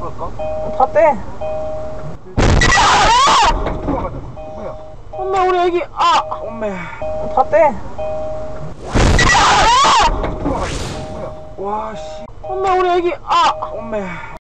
갈까? 다 떼. 뭐야? 엄마 우리 애기 엄매. 다 떼. 뭐야? 와 씨. 엄마 우리 애기 엄매.